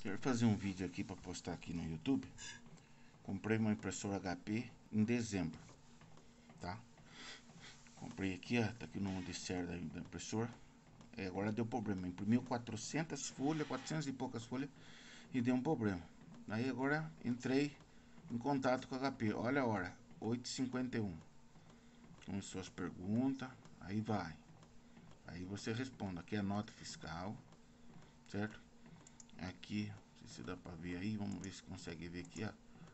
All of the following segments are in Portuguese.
Quero fazer um vídeo aqui para postar aqui no YouTube. Comprei uma impressora HP em dezembro, tá? Comprei aqui, ó, tá aqui no DCR da impressora. Agora deu problema, imprimiu 400 folhas, 400 e poucas folhas e deu um problema. Aí agora entrei em contato com a HP. Olha a hora, 8h51. Começou as perguntas, aí vai. Aí você responde. Aqui é a nota fiscal, certo? Aqui, não sei se dá pra ver aí, vamos ver se consegue ver aqui, ó.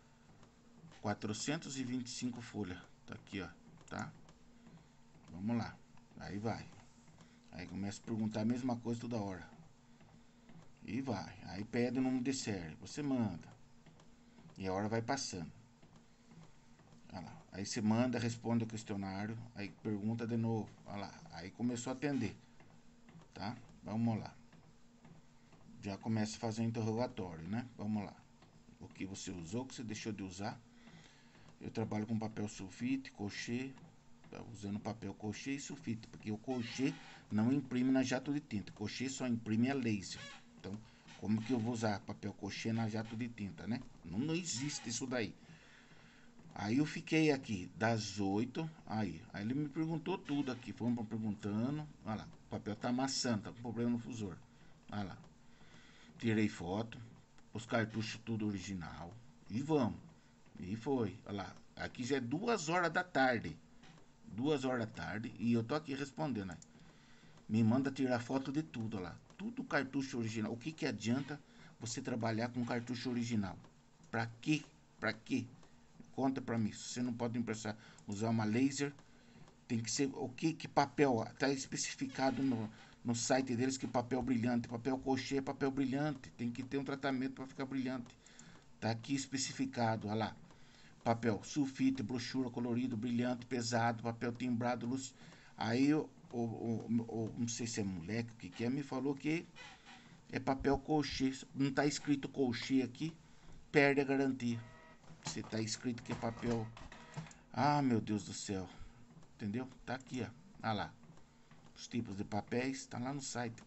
425 folhas, tá aqui, ó, tá? Vamos lá, aí vai. Aí começa a perguntar a mesma coisa toda hora. E vai, aí pede o número de série, você manda. E a hora vai passando. Olha lá. Aí você manda, responde o questionário, aí pergunta de novo, olha lá. Aí começou a atender, tá? Vamos lá. Já começa a fazer o interrogatório, né? Vamos lá. O que você usou, o que você deixou de usar. Eu trabalho com papel sulfite, crochê, tá usando papel crochê e sulfite, porque o crochê não imprime na jato de tinta. O crochê só imprime a laser. Então, como que eu vou usar papel crochê na jato de tinta, né? Não existe isso daí. Aí eu fiquei aqui das 8, aí ele me perguntou tudo aqui, fomos perguntando, olha lá, o papel tá amassando, tá com problema no fusor, olha lá. Tirei foto, os cartuchos tudo original, e vamos. E foi, olha lá, aqui já é 2 horas da tarde, 2 horas da tarde, e eu tô aqui respondendo, né? Me manda tirar foto de tudo, olha lá, tudo cartucho original. O que que adianta você trabalhar com cartucho original? Pra quê? Pra quê? Conta pra mim. Você não pode impressar, usar uma laser. Tem que ser o que papel? Tá especificado no site deles que papel brilhante, papel crochê é papel brilhante. Tem que ter um tratamento para ficar brilhante. Tá aqui especificado, olha lá. Papel sulfite, brochura, colorido, brilhante, pesado, papel timbrado, luz. Aí não sei se é moleque, o que é, me falou que é papel crochê. Não tá escrito crochê aqui, perde a garantia. Se tá escrito que é papel. Ah, meu Deus do céu. Entendeu? Tá aqui, ó. Olha lá. Os tipos de papéis, tá lá no site.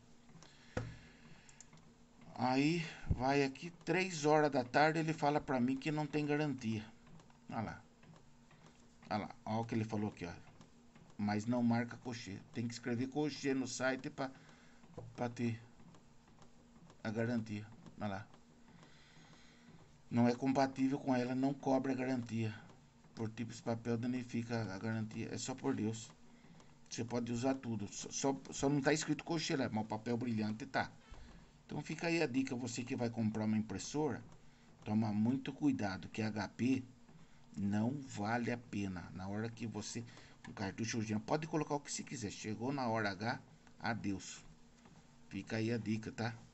Aí, vai aqui, 3 horas da tarde, ele fala pra mim que não tem garantia. Olha lá. Olha lá. Olha o que ele falou aqui, ó. Mas não marca crochê. Tem que escrever crochê no site pra ter a garantia. Olha lá. Não é compatível com ela, não cobra a garantia. Por tipos de papel danifica a garantia. É só por Deus. Você pode usar tudo. Só não está escrito cocheira, mas o papel brilhante tá. Então fica aí a dica, você que vai comprar uma impressora, toma muito cuidado, que a HP não vale a pena. Na hora que você, um cartucho original, pode colocar o que você quiser. Chegou na hora H, adeus. Fica aí a dica, tá?